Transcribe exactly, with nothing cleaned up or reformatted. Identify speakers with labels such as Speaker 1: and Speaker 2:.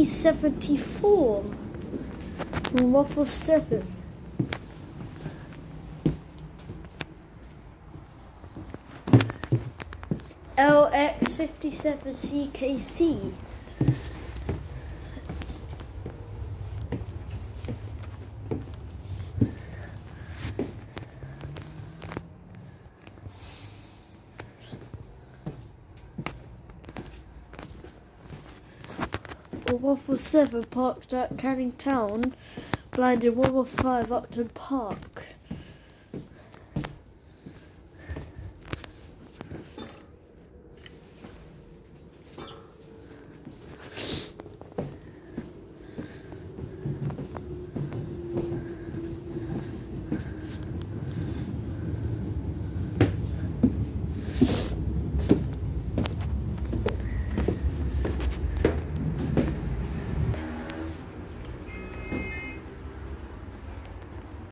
Speaker 1: E seventy-four on one forty-seven. L X fifty-seven C K C. one forty-seven parked at Canning Town, blind in one one five Upton Park.